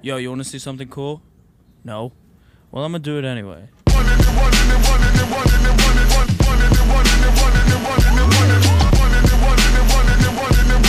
Yo, you wanna see something cool? No? Well, I'm gonna do it anyway.